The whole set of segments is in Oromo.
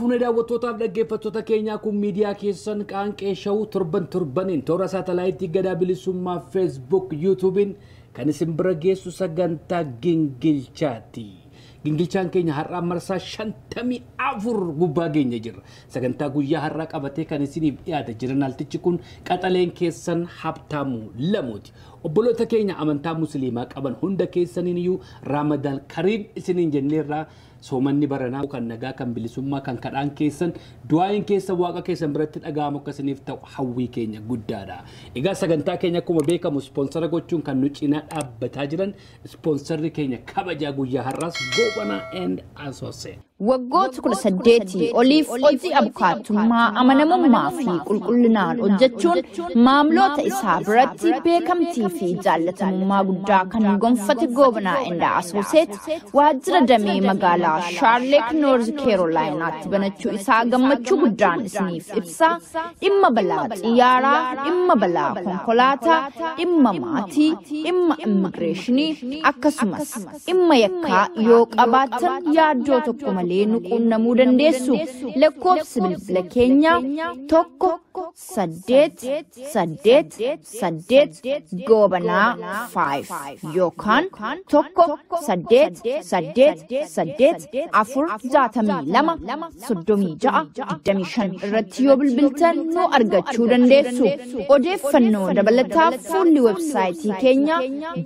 Harkaafune daawwattootaaf dhaggeeffattoota keenyaa kun miidiyaa keessan qaanqee shawuu torbaniin toora saatalaayitii Gadaa Bilisummaa Facebook YouTubein kan isin bira geessu sagantaa gingilchaati. Gingilchaan keenya har'a marsaa 54 gubbaa geenya jirra. Sagantaa guyyaa har'a qabatee kan isiniif dhiyaate jiran altichi kun qaxaleen keessan Habtaamuu Lamuuti. Obboloota keenya amantaa musliimaa qaban hunda keessaniin iyyuu Ramadaan Kariim isiniin jenneerraa soomanni baranaa kan nagaa kan bilisummaa kan kadhaan keessan du'aayin keessa waaqa keessan biratti dhaga'amu akkasiniif ta'u hawwii keenya guddaadha. Egaa sagantaa keenya akkuma beekamu sponsora gochuun kan nu cinaa dhaabbataa jiran sponsorri keenya kabajaa guyyaa har'aas Goobana and Associates. Waggoota 18 oliif hojii abukaatummaa amanamummaa fi qulqullinaan hojjechuun maamiltoota isaa biratti beekamtii fi jaallatamummaa guddaa kan gonfate Goobana and Associates waajjira damee magaalaa Charlotte North Carolinaatti banachuu isaa gammachuu guddaan isiniif ibsa. Dhimma balaa xiyyaaraa, dhimma balaa konkolaataa, dhimma maatii, dhimma immigireeshinii akkasumas dhimma yakkaa yoo qabaatan yaaddoo tokko malee nu quunnamuu dandeessu. Lakkoofsi bilbila keenyaa 1-888 Goobana 5 yookaan 1-888 462 irratti yoo bilbiltan nu argachuu dandeessu. Odeeffannoo dabalataa fuulli websaayitii keenya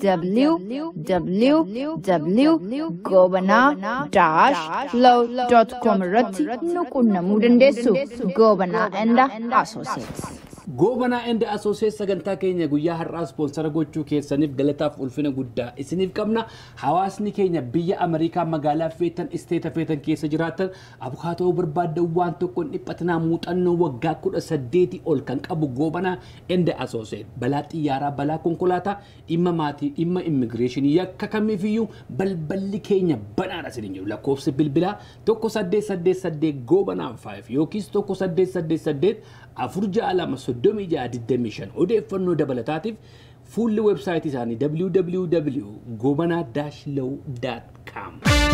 www.gobana-law.com irratti nu quunnamuu dandeessu. Goobana and Associates. Goobana and Associates sagantaa keenya guyyaa har'aa sponsora gochuu keessaniif galataaf ulfina guddaa isiniif qabna. Hawaasni keenya biyya Ameerikaa magaalaa feetan isteeta feetan keessa jiraatan abukaatoo barbaaddan waan tokko dhiphatinaa muuxannoo waggaa 18 ol kan qabu Goobana and Associates balaa xiyyaaraa balaa konkolaataa dhimma maatii dhimma immigireeshinii yakka kamiifiyyuu balballi keenya banaadha isiniin jedhu. Lakkoofsi bilbilaa 1888 Goobana 5 yookiis 1888 462 odeeffannoo dabalataatiif fuulli websaayitii isaanii www.gobana-law.com.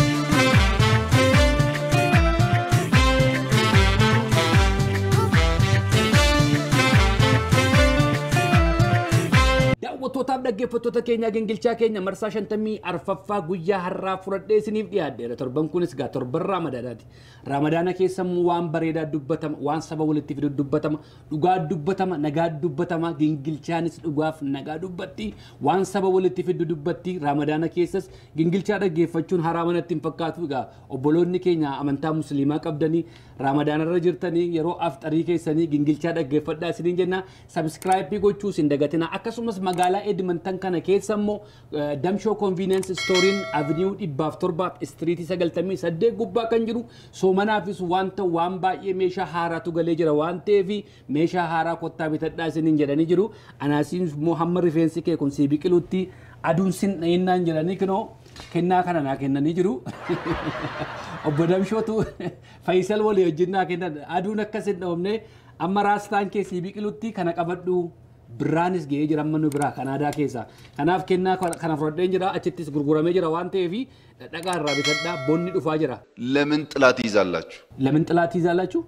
Daawwattootaaf dhaggeeffattoota keenya gingilchaa keenya marsaa 54ffaa guyyaa har'aa fudhadhee isiniif dhiyaadheera. Torban kunis gaa torban Ramadaanaati. Ramadaana keessammoo waan bareedaa dubbatama, waan saba walitti fidu dubbatama, dhugaa dubbatama, nagaa dubbatama, gingilchaanis dhugaaf nagaa dubbatti, waan saba walitti fidu dubbatti. Ramadaana keessas gingilchaa dhaggeeffachuun haraama natti hin fakkaatu. Gaa obboloonni keenya amantaa musliimaa qabdanii Ramadaanarra jirtanii yeroo afxarii keessanii gingilchaa dhaggeeffadhaa isiniin jenna. Subscribe gochuu isin dagatina. Akkasumas magaalaa Edmonton kana keessammoo Damshoo Convenience Storein Avenue 7 Street 98 gubbaa kan jiru soomanaafis waan baay'ee meeshaa haaraatu galee jira waan ta'eef meeshaa haaraa kottaa bitadhaa isiniin jedhanii jiru. Anaasiin Muhammad rifeensi kee kun si biqilutti aduun sin dhayinnaan jedhanii kinoo kennaa kana naa kennanii jiru. Obbo Damshootu Faisal walii wajjin naa kennan aduun akkasin dhoomne amma raastaan kee si biqilutti kana qabadhu. Biraanis ga'ee jira amma nu biraa Kanaadaa keessa. Kanaaf kennaa kana fudhadheen jira achittis gurguramee jira waan ta'eef dhaqaa irraa bitadhaa bonni dhufaa jira. ለምን ጥላት ይዛላችሁ? ለምን ጥላት ይዛላችሁ?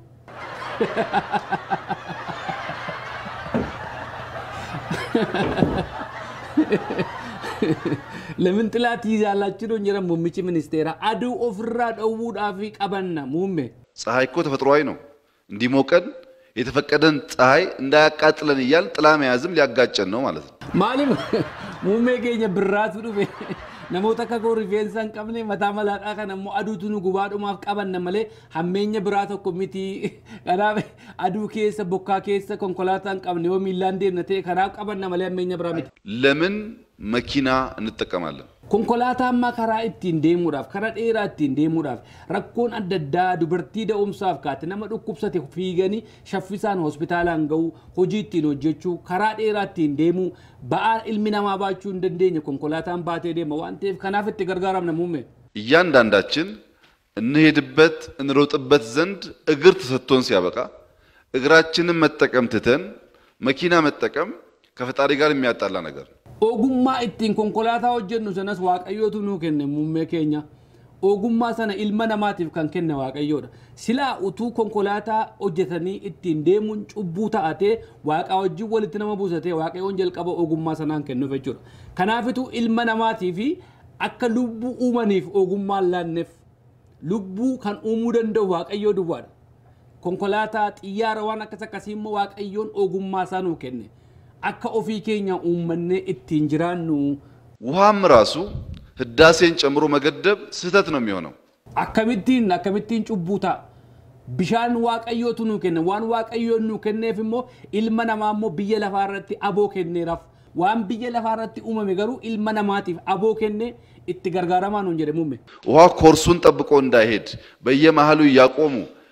ለምን ጥላት ይዛላችሁ ነው እንጀራ ሙምቺ ሚኒስቴራ አዱ ኦፍራ ደውዳፊ ቀበና ሙሜ ፀሐይ እኮ ተፈጥሯዊ ነው እንዲሞቀን የተፈቀደን ፀሐይ እንዳያቃጥለን ይያል ጥላ መያዝም ሊያጋጨን ነው ማለት ነው ማለም ሙሜ ገኘ ብራቱ ዱቤ namoota akka goo rifeensan qabne mataa malaaqaa kana immoo aduutu nu gubaadhumaaf qabanna malee hammeenya biraa tokko miti. Kanaaf aduu keessa bokkaa keessa konkolaataan qabne yoo miillaan deemna ta'e kanaaf qabanna malee hammeenya biraa miti. ለምን መኪና እንጠቀማለን? Konkolaataan karaa ittiin deemuudhaaf karaa dheeraa ittiin deemuudhaaf rakkoon adda addaa dubartii da'umsaaf kaate nama dhukkubsate fiiganii shaffisaan hospitaalaan ga'u hojii ittiin hojjechuu karaa dheeraa ittiin deemuu ba'aa ilmi namaa baachuu hin dandeenye konkolaataan baatee deema waan ta'eef kanaaf itti gargaaramna muumme. እያንዳንዳችን እንሄድበት እንሮጥበት ዘንድ እግር ተሰጥቶን ሲያበቃ እግራችንን መጠቀም ትተን መኪና መጠቀም ከፈጣሪ ጋር የሚያጣላ ነገር ogummaa ittiin konkolaataa hojjennu sanas waaqayyootu nuu kenne muummee keenya ogummaa sana ilma namaatiif kan kenne waaqayyoodha. Silaa utuu konkolaataa hojjetanii ittiin deemuun cubbuu ta'atee waaqa wajjin walitti nama buusatee waaqayyoon jalqaba ogummaa sanaan kennuuf jechuudha. Kanaafituu ilma namaatiif akka lubbuu uumaniif ogummaan laanneef lubbuu kan uumuu danda'u waaqayyoo duwwaadha. Konkolaataa xiyyaara waan akkas akkasii immoo waaqayyoon ogummaa isaa nuu kenne. Akka ofii keenya uummannee ittiin jiraannu ውሃም ራሱ ህዳሴን ጨምሮ መገደብ ስህተት ነው የሚሆነው። akkamitti cubbuu ta'a. Bishaan waaqayyootu nuu kenne waan waaqayyoon nuu kenneef immoo ilma namaa immoo biyya lafaa irratti aboo kenneeraaf waan biyya lafaa irratti uumame garuu ilma namaatiif aboo kenne itti gargaaramaa nuun jedhe muumme. ውሃ ኮርሱን ጠብቆ እንዳይሄድ በየመሃሉ እያቆሙ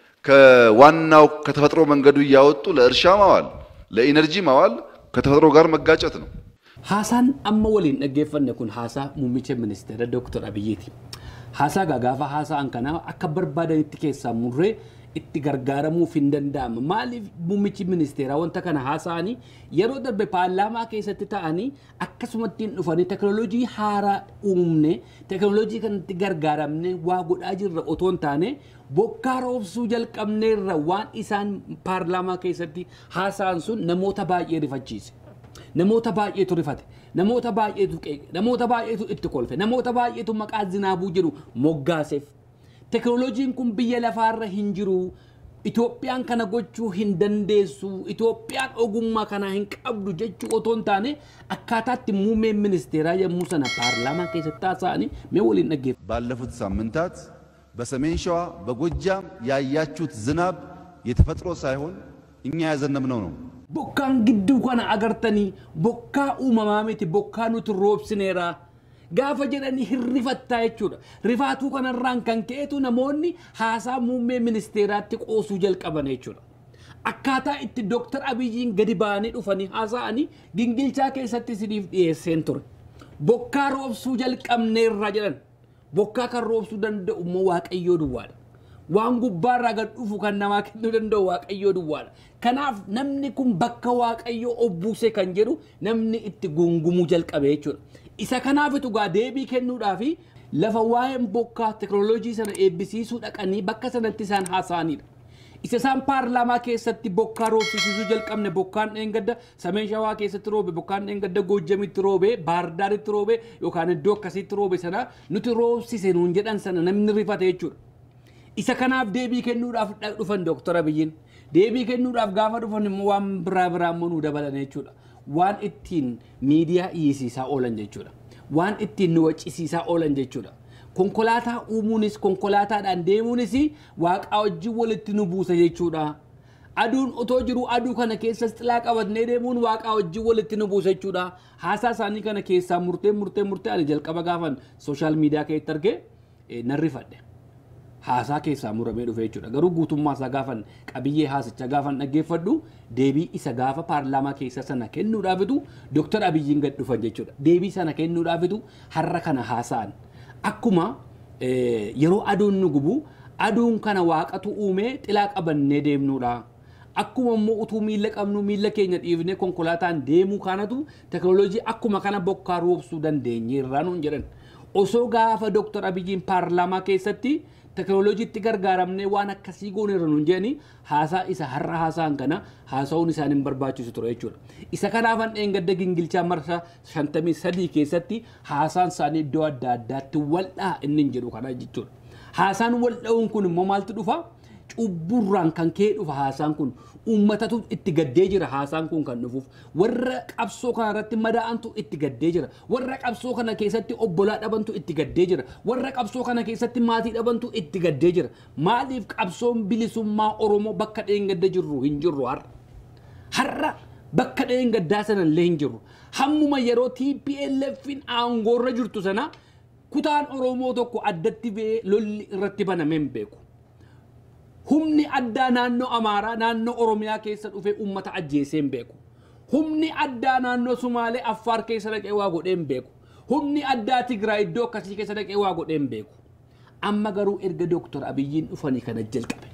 ከዋናው ከተፈጥሮ መንገዱ እያወጡ ለእርሻ ማዋል ለኢነርጂ ማዋል ከተፈጥሮ ጋር መጋጨት ነው። Haasaan amma waliin dhaggeeffanne kun haasaa muummicha ministeera Dr. Abiyyiiti. Haasaa gaafa haasaan kana akka barbaadanitti keessaa murree itti gargaaramuuf hin danda'ama. Maaliif muummichi ministeeraa wanta kana haasa'anii yeroo darbe paarlaamaa keessatti ta'anii akkasumatti dhufanii teknooloojii haaraa uumne teknooloojii kanatti gargaaramne waa godhaa jirra otoo hin taane bokkaa roobsuu jalqabneerra waan isaan paarlaamaa keessatti haasa'an sun namoota baay'ee rifachiise. Namoota baay'eetu rifate, namoota baay'eetu qeeqe, namoota baay'eetu itti kolfe, namoota baay'eetu maqaa zinaabuu jedhu moggaaseef. Teknooloojiin kun biyya lafaarra hin jiru. Itoophiyaan kana gochuu hin dandeessu. Itoophiyaan ogummaa kana hin qabdu jechuu otoo hin taane akkaataatti muummeen ministeeraa yommuu sana paarlaamaa keessatti taasisanii mee waliin dhaggeeffa. ባለፉት ሳምንታት በሰሜን ሸዋ በጎጃም ያያችሁት ዝናብ የተፈጥሮ ሳይሆን እኛ ያዘነብነው ነው። Bokkaan gidduu kana agartanii bokkaa uumamaa miti bokkaa nuti roobsineera gaafa jedhanii hirrifattaa jechuudha. Rifaatuu kanarraan kan ka'eetu namoonni haasaa muummee ministeeraatti qoosuu jalqaban jechuudha. Akkaataa itti Dr. Abiyyiin gadi ba'anii dhufanii haasa'anii gingilchaa keessatti isiniif dhiyeesseen ture. Bokkaa roobsuu jalqabneerra jedhan bokkaa kan roobsuu danda'u immoo waaqayyoo duwwaadha. Waan gubbaarraa gad dhufu kan namaa kennuu danda'u waaqayyoo duwwaadha. Kanaaf namni kun bakka waaqayyoo obbuuse kan jedhu namni itti gungumuu jalqabe jechuudha. Isa kanaafitu gaa deebii kennuudhaaf lafa waa'een bokkaa teknooloojii sana eebbisiisuu dhaqanii bakka sanatti isaan haasa'anidha. Isa isaan paarlaamaa keessatti bokkaa roobsisuu jalqabne bokkaan dheengadda Sameen Shawaa keessatti roobe bokkaan dheengadda Goojjamitti roobe Baardaaritti roobe yookaan iddoo akkasiitti roobe sana nuti roobsise nuun jedhan sana namni rifate jechuudha. Isa kanaaf deebii kennuudhaaf dhufan Dr. Abiyyiin deebii kennuudhaaf gaafa dhufan immoo waan biraa immoo nu dabalan jechuudha. Waan ittiin miidiyaa dhiyeessisaa oolan jechuudha. Waan ittiin nu waccisiisaa oolan jechuudha. Konkolaataa uumuunis konkolaataadhaan deemuunis waaqa wajjin walitti nu buusa jechuudha. Aduun otoo jiru aduu kana keessas xilaa qabatnee deemuun waaqa wajjin walitti nu buusa jechuudha. Haasaa isaanii kana keessaa murtee ani jalqaba gaafan sooshaal miidiyaa keessatti argee nan rifadhe. Haasaa keessaa muramee dhufe jechuudha. Garuu guutummaa isaa gaafan qabiyyee haasicha gaafan dhaggeeffadhu deebii isa gaafa paarlaamaa keessa sana kennuudhaafitu Dr. Abiyyiin gad dhufan jechuudha. Deebii sana kennuudhaafitu har'a kana haasa'an. Akkuma yeroo aduun nu gubu aduun kana waaqatu uumee xilaa qabannee deemnuudha. Akkuma immoo utuu miilla qabnu miilla keenya dhiifnee konkolaataan deemuu kanatu teknooloojii akkuma kana bokkaa roobsuu dandeenyeerra nuun jedhan. Osoo gaafa Dr. Abiyyiin paarlaamaa keessatti teknooloojiitti gargaaramnee waan akkasii gooneerra nuun jedhanii haasaa isa har'a haasaan kana haasa'uun isaan hin barbaachisu ture jechuudha. Isa kanaafan dheengadda gingilchaa marsa 53 keessatti haasaan isaanii iddoo adda addaatti waldhaa inni hin jedhu kana jechuudha. Haasaan waldha'uun kun immoo maaltu dhufa? Cubburraan kan ka'e dhufa haasaan kun uummatatu itti gaddee jira haasaan kun kan dhufuuf warra qabsoo kana irratti madaa'antu itti gaddee jira warra qabsoo kana keessatti obbolaa dhabantu itti gaddee jira warra qabsoo kana keessatti maatii dhabantu itti gaddee jira maaliif qabsoon bilisummaa Oromoo bakka dheengadda jirru hin jirru har'a bakka dheengaddaa sana illee hin jirru hammuma yeroo TPLFin aangoorra jirtu sana kutaan Oromoo tokko addatti ba'ee lolli irratti banamee hin beeku. Humni addaa naannoo Amaaraa naannoo Oromiyaa keessa dhufee uummata ajjeesee hin beeku. Humni addaa naannoo Sumaalee Affaar keessa dhaqee waa godhee hin beeku. Humni addaa Tigraay iddoo akkasii keessa dhaqee waa godhee hin beeku. Amma garuu erga Dr. Abiyyiin dhufanii kana jalqabe.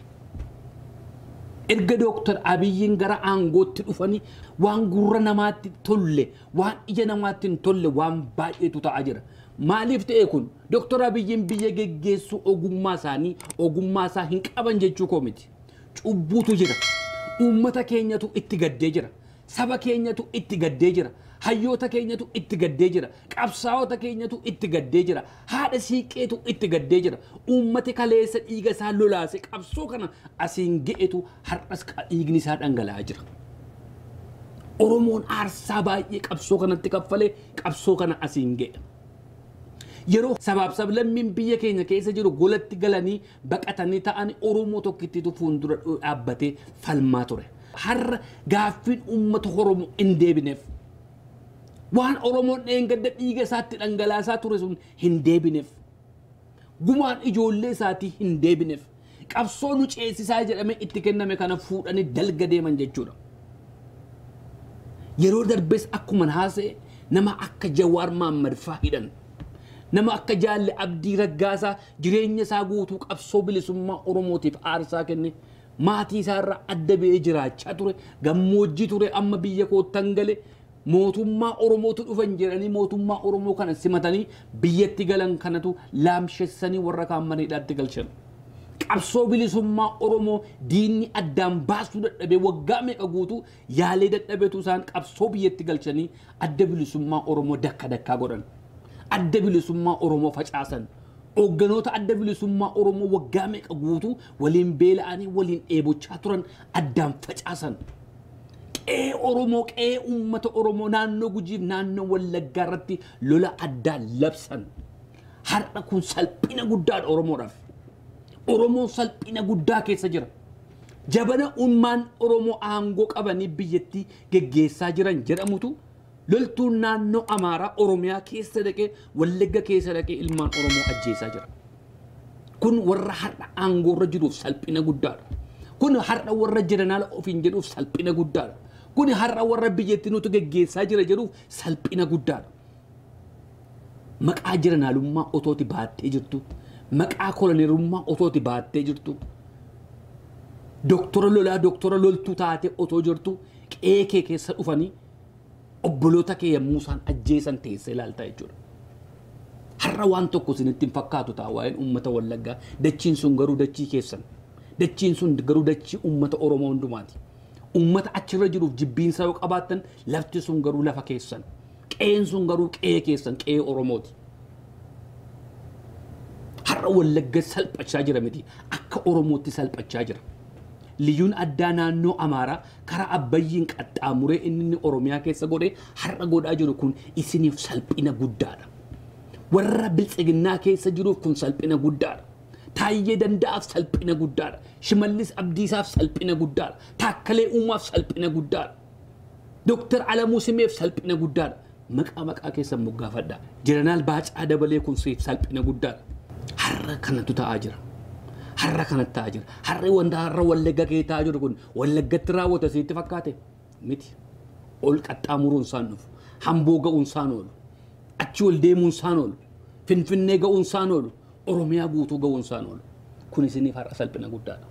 Erga Dr. Abiyyiin gara aangootti dhufanii waan gurra namaatti tolle, waan ija namaatti hin tolle waan baay'eetu ta'aa jira. maaliif ta'e kun Dr. Abiyyiin biyya geggeessu ogummaa isaanii ogummaa isaa hin qaban jechuu koo miti. Cubbuutu jira. Uummata keenyatu itti gaddee jira. Saba keenyatu itti gaddee jira. Hayyoota keenyatu itti gaddee jira. Qabsaa'ota keenyatu itti gaddee jira. Haadha siiqqeetu itti gaddee jira. Uummati kaleessa dhiiga isaa lolaase qabsoo kana asiin ga'etu har'as dhiigni isaa dhangala'aa jira. Oromoon aarsaa baay'ee qabsoo kanatti kaffalee qabsoo kana asiin ga'e. Yeroo sabaaf sablammiin biyya keenya keessa jiru golatti galanii baqatanii ta'anii Oromoo tokkittitu fuuldura dhaabbatee falmaa ture. Har'a gaaffiin uummata Oromoo hin deebineef. Waan Oromoon dheengadda dhiiga isaatti dhangalaasaa ture sun hin deebineef. Gumaan ijoollee isaatii hin deebineef. Qabsoo nu ceesisaa jedhamee itti kenname kana fuudhanii dalga deeman jechuudha. Yeroo darbees akkuma haasa'e nama akka Jawaar Mohaammed fa'aa hidhan. Nama akka Jaalle Abdii Raggaasaa jireenya isaa guutuu qabsoo bilisummaa Oromootiif aarsaa kenne maatii isaarraa adda ba'ee jiraachaa ture gammoojjii ture amma biyya koottan gale mootummaa Oromootu dhufan jedhanii mootummaa Oromoo kana simatanii biyyatti galan kanatu laamshessanii warra kaan mana hidhaatti galchan. Qabsoo bilisummaa Oromoo diinni addaan baasuu dadhabee waggaa meeqa guutuu yaalee dadhabeetu isaan qabsoo biyyatti galchanii adda bilisummaa Oromoo dakka godhan. Adda bilisummaa Oromoo facaasan. Hoogganoota adda bilisummaa Oromoo waggaa meeqa guutuu waliin beela'anii waliin dheebochaa turan addaan facaasan. Qe'ee Oromoo qe'ee uummata Oromoo naannoo Gujiif naannoo Wallaggaa irratti lola addaan labsan. Har'a kun salphina guddaadha Oromoodhaaf. Oromoon salphina guddaa keessa jira. Jabana ummaan Oromoo aangoo qabanii biyyatti geggeessaa jiran jedhamutu loltuun naannoo Amaaraa Oromiyaa keessa dhaqee Wallagga keessa dhaqee ilmaan Oromoo ajjeesaa jira. Kun warra har'a aangoorra jiruuf salphina guddaadha. Kun har'a warra jedhanaala ofiin jedhuuf salphina guddaadha. Kun har'a warra biyyatti nuti geggeessaa jira jedhuuf salphina guddaadha. Maqaa jedhanaalummaa otooti baattee jirtu. Maqaa koloneerummaa otooti baattee jirtu. Doktora lolaa doktora loltuu taatee otoo jirtu qe'ee keessa dhufanii obboloota kee yommuu isaan ajjeesan teessee ilaaltaa jechuudha. Har'a waan tokko isinitti hin fakkaatu ta'a waa'een uummata Wallaggaa. Dachiin sun garuu dachii keessan. Dachiin sun garuu dachii uummata Oromoo hundumaati. Uummata achirra jiruuf jibbiinsa yoo qabaattan lafti sun garuu lafa keessan. Qe'een sun garuu qe'ee keessan qe'ee Oromooti. Har'a Wallagga salphachaa jira miti. Akka Oromootti salphachaa jira. Liyyuun addaa naannoo Amaaraa karaa Abbayyiin qaxxaamuree inni Oromiyaa keessa godhee har'a godhaa jiru kun isiniif salphina guddaadha. Warra biltsiginnaa keessa jiruuf kun salphina guddaadha. Taayyee Danda'aaf salphina guddaadha. Shimallis Abdiisaaf salphina guddaadha. Taakkalee Uumaaf salphina guddaadha. Dr. Alamuu Simeef salphina guddaadha. Maqaa keessan moggaafadha. Jeneraal Baacaa Dabalee kun siif salphina guddaadha. Har'a kanatu ta'aa jira. Har'a kanatti ta'aa jira. Har'a wanta har'a Wallagga kee ta'aa jiru kun Wallaggatti raawwata sitti fakkaate miti. Ol qaxxaamuruun isaan dhufu. Hamboo ga'uun isaan oolu. Achi ol deemuun isaan oolu. Finfinnee ga'uun isaan oolu. Oromiyaa guutuu ga'uun isaan oolu. Kun isiniif har'a salphina guddaadha.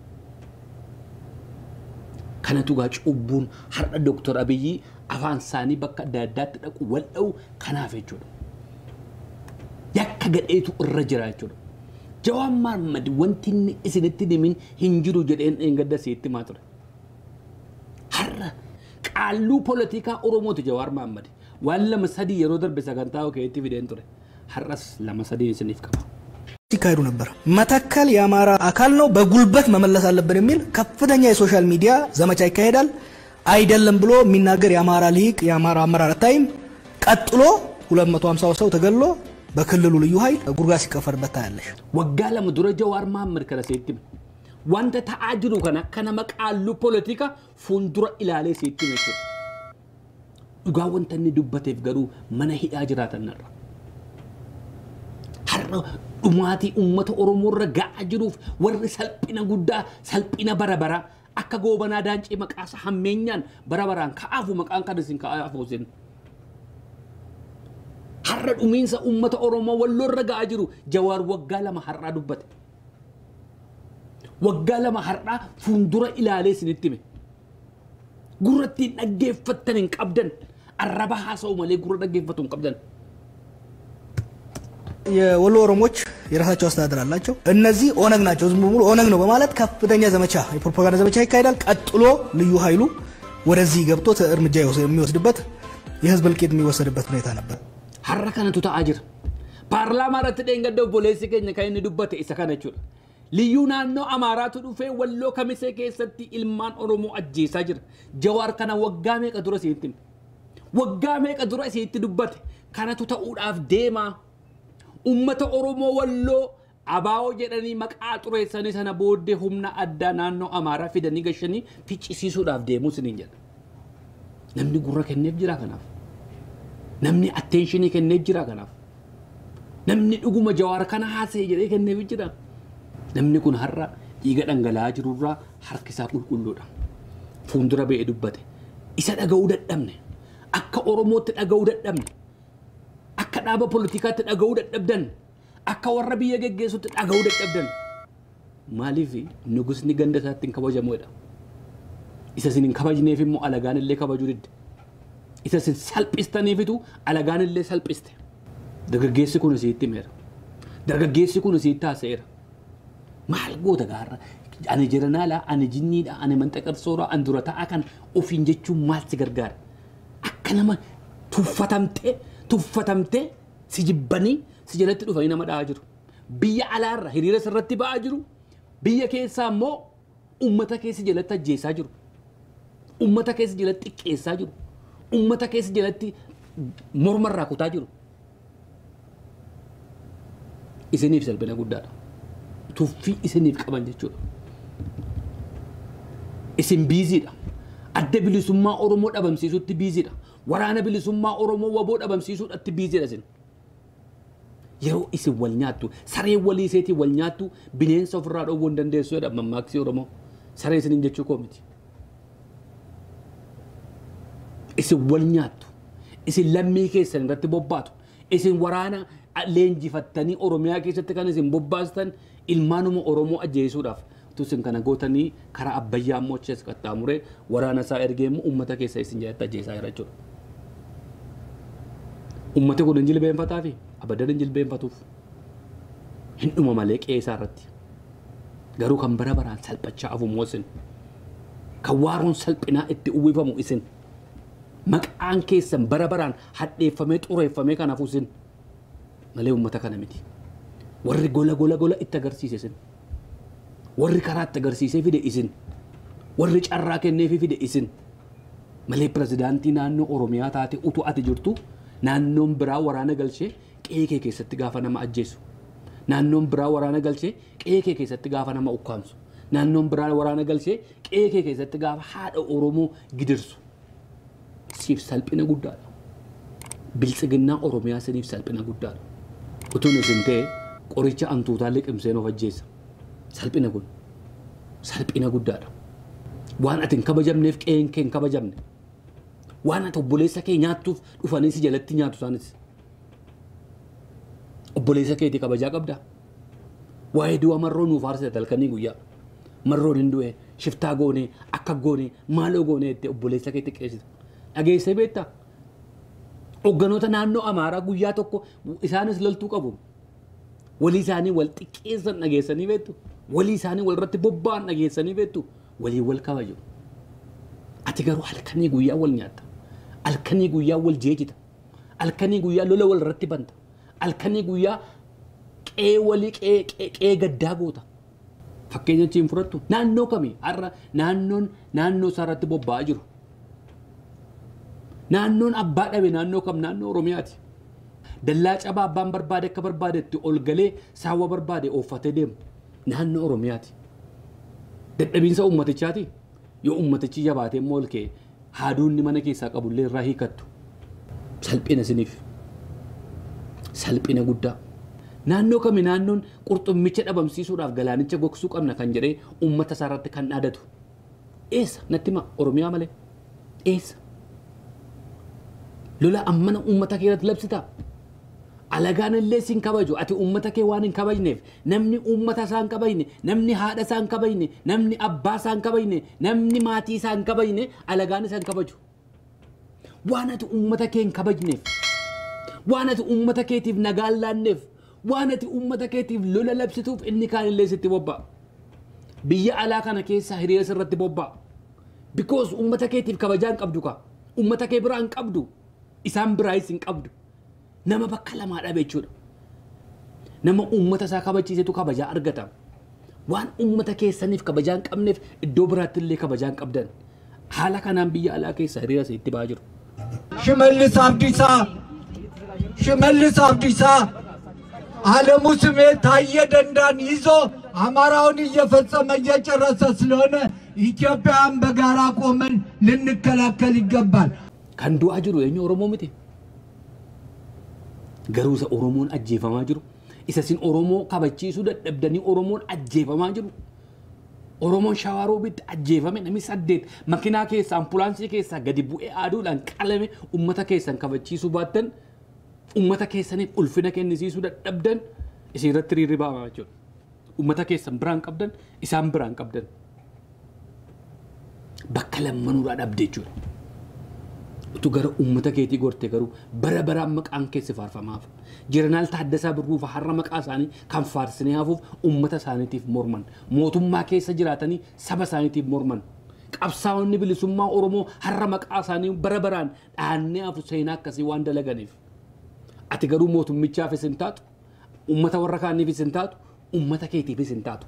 Kanatu gaa cubbuun har'a Dr. Abiyyi afaan isaanii bakka adda addaatti dhaqu wal dha'u kanaaf jechuudha. Yakka gadheetu irra jira jechuudha. Jawaar Mohaammed wanti inni isinitti himin hin jiru jedheen dheengadda sitti maa ture. Har'a qaalluu poolitikaa Oromooti Jawaar Mohaammed waan lama sadii yeroo darbe sagantaa keetti fideen ture. Har'as lama sadii isiniif qaba. ሲካሄዱ ነበር። መተከል የአማራ አካል ነው በጉልበት መመለስ አለብን የሚል ከፍተኛ የሶሻል ሚዲያ ዘመቻ ይካሄዳል። አይደለም ብሎ የሚናገር የአማራ ሊቅ የአማራ አመራር ታይም ቀጥሎ 250 ሰው ተገሎ በክልሉ ልዩ ኃይል ጉርጋ ሲከፈርበት ታያለሽ። ወጋለ መድረ ጃዋር መሐመድ ከረሴትም ወንተ ተአጅሩ ከነ መቃሉ ፖለቲካ ፉንዱራ ኢላሌ ሴትም እኮ ዱጋ ወንተን ዱበቴፍ ገሩ መነ ሂዳ ጅራተነራ har'a dhumaati uummata Oromoo irra ga'aa jiruuf warri salphina guddaa salphina barabara akka goobanaa daancee maqaasa hammeenyaan barabaraan ka'aafu maqaan kan isin ka'aafu isin har'a dhumiinsa uummata Oromoo walloo irra ga'aa jiru Jawaar waggaa lama har'aa dubbate waggaa lama har'aa fuuldura ilaalee isinitti hime gurratti dhaggeeffattan hin qabdan arraba haasa'u malee gurra dhaggeeffatu hin qabdan. የወሎ ኦሮሞዎች የራሳቸው አስተዳደር አላቸው። እነዚህ ኦነግ ናቸው፣ ዝም ብሎ ኦነግ ነው በማለት ከፍተኛ ዘመቻ የፕሮፓጋንዳ ዘመቻ ይካሄዳል። ቀጥሎ ልዩ ኃይሉ ወደዚህ ገብቶ እርምጃ የሚወስድበት የህዝብ እልቂት የሚወሰድበት ሁኔታ ነበር። ሐረከነቱ ተአጅር ፓርላማ ረት ደንገደው ፖሊስ ከኛ ካይን ዱበት ኢሰካነቹ ልዩ ናኖ አማራቱ ዱፌ ወሎ ከሚሴ ከሰቲ ኢልማን ኦሮሞ አጂሳ ጅር ጀዋር ከና ወጋሜ ቀድሮ ሲንቲም ወጋሜ ቀድሮ ሲንት ዱበት ከነቱ ተኡዳፍ ዴማ ኡመተ ኦሮሞ ወሎ አባው ጀደኒ መቃጥሮ የሰኒ ሰነ ቦዴ ሁምና አዳ ናኖ አማራ ፊደኒ ገሸኒ ፊጭሲሱዳፍ ዴሙ ስንንጀል namni gurra kenneef jira kanaaf namni attention kenneef jira kanaaf namni dhuguma Jawaar kana haasee jedhee kenneef jira namni kun har'a dhiiga dhangala'aa jirurraa harki isaa qulqulluudha fuuldura ba'ee dubbate isa dhaga'uu dadhabne akka Oromootti dhaga'uu dadhabne akka dhaaba poolitikaatti dhaga'uu dadhabdan akka warra biyya geggeessutti dhaga'uu dadhabdan maaliif nugusni ganda isaatti hin kabajamuudha isa sinin kabajneef immoo alagaan illee kabajuu didde isa sin salphistaniifitu alagaan illee salphiste dargaggeessi kun isiitti meera dargaggeessi kun isiitti haaseera maal goota gaarra ani jiranaala ani jinniidha ani manxaqarsoora an dura ta'a kan ofiin jechuun maal si gargaara akka nama tuffatamtee si jibbanii si jalatti dhufanii nama dha'aa jiru biyya alaarra hiriira sirratti ba'aa jiru biyya keessaa immoo ummata keessi jalatti ajjeesaa jiru ummata keessa jalatti xiqqeessaa jiru ummata keessa jalatti mormarraa kutaa jiru isiniif salphina guddaadha tuffii isiniif qaban jechuudha isin biiziidha adda bilisummaa Oromoo dhabamsiisuutti biiziidha waraana bilisummaa Oromoo waboo dhabamsiisuudhaatti biiziidha isin yeroo isin wal nyaattu saree walii seetii wal nyaattu bineensa ofirraa dhowwuu hin dandeessu jedha mammaaksi Oromoo saree isiniin jechuu koo miti isin wal nyaattu isin lammii keessan irratti bobbaatu isin waraana leenjifattanii Oromiyaa keessatti kan isin bobbaastan ilmaanuma Oromoo ajjeesuudhaaf tusin kana gootanii karaa abbayyaa immoo achiis qaxxaamuree waraana isaa ergee immoo uummata keessa isin jalatti ajjeesaa jira jechuudha. Uummati kun hin jilbeenfataa fi abaddan hin jilbeenfatuuf hin dhuma malee qeesaa irratti garuu kan bara baraan salphachaa afummoo isin kan waaroon salphinaa itti uwwifamu isin maqaan keessan bara baraan hadheeffamee xureeffamee kan hafu isin malee uummata kana miti warri gola itti agarsiise isin warri karaa itti agarsiisee fide isin warri carraa kenneefi fide isin malee pirezidaantii naannoo Oromiyaa taate utuu ati jirtu naannoon biraa waraana galchee qeekee keessatti gaafa nama ajjeesu naannoon biraa waraana galchee qeekee keessatti gaafa nama ukkaamsu naannoon biraa waraana galchee qeekee keessatti gaafa haadha Oromoo gidirsu siif salphina guddaadha biltsiginnaa Oromiyaa siniif salphina guddaadha utuun isin ta'e qoricha antuutaa liqimseen of ajjeessa salphina kun salphina guddaadha waan ati hin kabajamneef qe'een kee hin kabajamne waan ati obboleessa kee nyaattuuf dhufanii si jalatti nyaatu isaanis obboleessa keetii kabajaa qabda waa'ee du'a marroo nuuf aarsite halkanii guyyaa marroon hin du'e shiftaa goonee akka goonee maaloo goonee itti obboleessa keetii qeessita dhageessee beektaa hogganoota naannoo Amaaraa guyyaa tokko isaanis loltuu qabu walii isaanii wal xiqqeessan dhageessanii beektu walii isaanii wal irratti bobba'an dhageessanii beektu walii wal kabaju ati garuu halkanii guyyaa wal nyaatta halkanii guyyaa wal jeejita halkanii guyyaa lola wal irratti banta halkanii guyyaa qee walii qee gaddaa goota fakkeenya ciin fudhattu naannoo kamii har'a naannoo isaarratti bobba'aa jiru naannoon abbaa dhabe naannoo kam naannoo Oromiyaati dallaa cabaa abbaan barbaade akka barbaadetti ol galee saawwa barbaade ooffatee deemu naannoo Oromiyaati dadhabiinsa ummatichaati yoo ummatichi jabaatee immoo ol ka'e haaduunni mana keessaa qabullee irraa hiikattu salphina isiniif salphina guddaa naannoo kami naannoon qurxummicha dhabamsiisuudhaaf galaanicha gogsuu qabna kan jedhee ummata isaarratti kan dhaadatu eessa natti hima Oromiyaa malee eessa lola ammana ummata keeratti labsita alagaan illee sin kabaju ati ummata kee waan hin kabajneef namni ummata isaan kabajne namni haadha isaan kabajne namni abbaa isaan kabajne namni maatii isaan kabajne alagaan isaan kabaju waan ati ummata kee hin kabajneef waan ati ummata keetiif nagaan laanneef waanati ummata keetiif lola labsituuf inni kaan illee sitti bobba'a biyya alaa kana keessa hiriira sirratti bobba'a because ummata keetiif kabajaan qabdu ka ummata kee biraan qabdu isaan biraayis hin qabdu nama bakka lamaa dhabe jechuudha nama ummata isaa kabachiisetu kabajaa argata waan ummata keessaniif kabajaan qabneef iddoo biraatti illee kabajaan qabdan haala kanaan biyya alaa keessa hiriira sitti ba'aa jiru ሽመልስ አብዲሳ ዓለሙ ስሜት ታየ ደንዳን ይዞ አማራውን እየፈጸመ እየጨረሰ ስለሆነ ኢትዮጵያን በጋራ ቆመን ልንከላከል ይገባል kan du'aa jiru eenyu oromoo miti garuu isa oromoon ajjeefamaa jiru isa sin oromoo kabachiisuu dadhabdanii oromoon ajjeefamaa jiru oromoon shawaroobitti ajjeefame namni 8 makiinaa keessa ambulaansii keessa gadi bu'ee aaduudhaan qalame ummata keessan kabachiisuu baattan ummata keessaniif ulfina kennisiisuu dadhabdan isirratti rirribamaa jechuudha ummata keessan biraan qabdan isaan biraan qabdan bakka lammanuudhaa dhabde jechuudha utu gara ummata keetii gorte garuu bara baraan maqaan keessi faarfamaaf Jeneraal Taaddasaa Birruuf har'a maqaa isaanii kan faarsinee hafuuf ummata isaaniitiif morman mootummaa keessa jiraatanii saba isaaniitiif morman qabsaa'onni bilisummaa Oromoo har'a maqaa isaanii bara baraan dhaannee hafu seenaa akkasii waan dalaganiif ati garuu mootummichaaf isin taatu ummata warra kaaniif isin taatu ummata keetiif isin taatu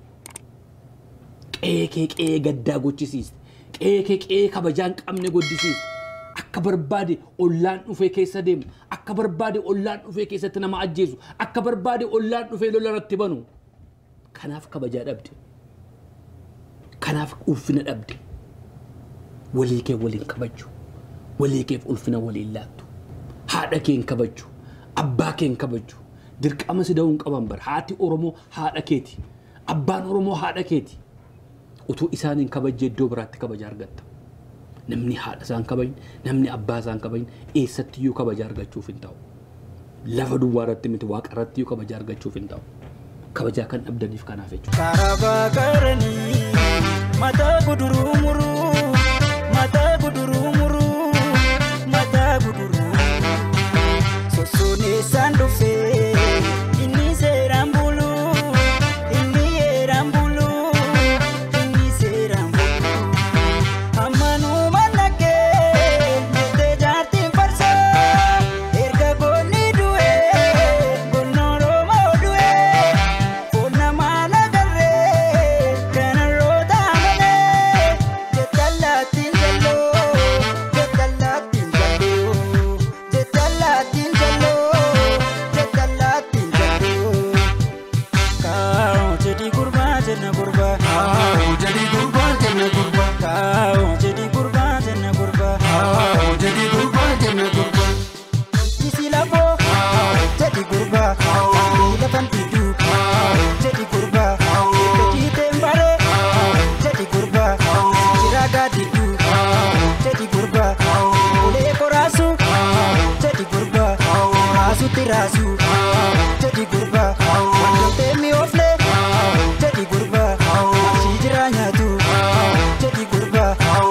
qeekee gaddaa gochisiiste qeekee kabajaan qabne goddisiiste akka barbaade ollaan dhufee keessa deemu akka barbaade ollaan dhufee keessatti nama ajjeesu akka barbaade ollaan dhufee lola irratti banu kanaaf kabajaa dhabde kanaaf ulfina dhabde walii kee waliin kabaju walii keef ulfina waliin laattu haadha keen kabaju abbaa keen kabaju dirqama si da'uun qaban bar haati oromoo haadha keeti abbaan oromoo haadha keeti utuu isaaniin kabajee iddoo biraatti kabaja argatta namni haadha isaan kabajne namni abbaa isaan kabajne eessatti iyyuu kabaja argachuuf hin ta'u lafa duwwaa irratti miti waaqa irratti iyyuu kabaja argachuuf hin ta'u kabajaa kan dhabdaniif kanaaf jechuudha. Karaa qaranii mataa guduruu muruu mataa guduruu muruu mataa guduruu sosoneessaan dhufee inni seeraan buluu inni yeeraan buluu inni seeraan buluu ammanuu mannakee jettee jaartiin farsaa erga goonni du'ee gonna Oromoo du'ee foon namaa nagarree kana roota amalee jettallaatiin jalloo jettallaatiin jalloo jettallaatiin jalloo jettallaatiin jalloo kaa'oo jedhi gurbaa jenna gurbaa kaa'oo jedhi gurbaa jenna gurbaa kaa'oo jedhi gurbaa jenna gurbaa kaa'oo jedhi gurbaa jenna gurbaa isi lafoo jedhi gurbaa lafan fiduu jedhi gurbaa jedhi teembaree jedhi gurbaa jiraa gaadiduu jedhi gurbaa ulee koraasuu jedhi gurbaa haasuutti raasuu jedhi gurbaa wantootee mi'ooflee jedhi gurbaa asii jiraa nyaatu jedhi gurbaa.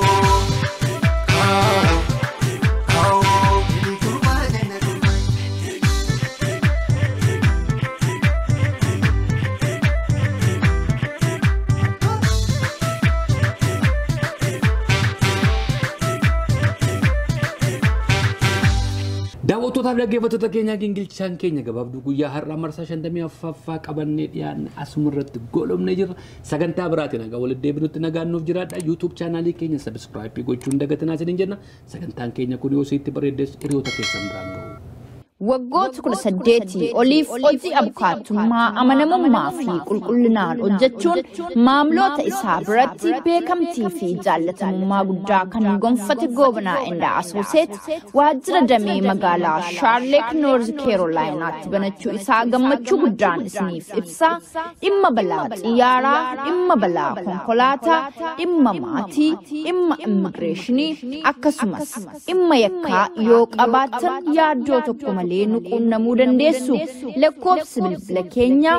daawwattootaaf dhaggeeffattoota keenya gingilchaan keenya gabaabduu guyyaa har'aa marsaa 54ffaa qabannee dhiyaanne asumarratti golomnee jirra sagantaa biraatiin nagaa walitti deebinutti nagaannuuf jiraadha YouTube chaanaalii keenya subscribe gochuun dagatinaa isiniin jenna sagantaan keenya kun yoo sitti bareedes hiriyoota keessan biraan ga'u. waggoota 18 oliif hojii abukaatummaa amanamummaa fi qulqullinaan hojjechuun maamiltoota isaa biratti beekamtii fi jaallatamummaa guddaa kan gonfate goobnaa indaa asuuseet waajjira damee magaalaa shaarleek noorz keerolaayinaatti banachuu isaa gammachuu guddaan isiniif ibsa dhimma balaa xiyyaaraa dhimma balaa konkolaataa dhimma maatii dhimma immigireeshinii akkasumas dhimma yakkaa yoo qabaatan yaaddoo tokko malee malee nu quunnamuu dandeessu. Lakkoofsi bilbila keenya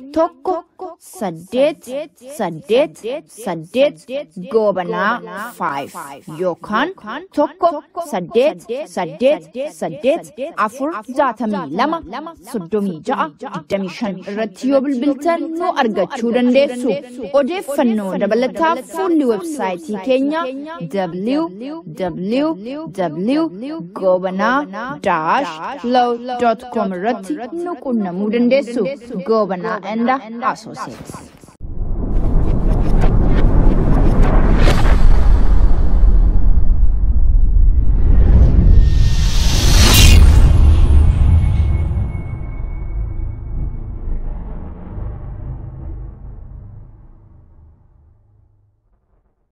1-888 gobanaa 5 yookaan 1-888-462-35 irratti yoo bilbiltan nu argachuu dandeessu. Odeeffannoo dabalataa fuulli websaayitii keenya www.gobana-law.com irratti nu quunnamuu dandeessu. Gobana and Associates.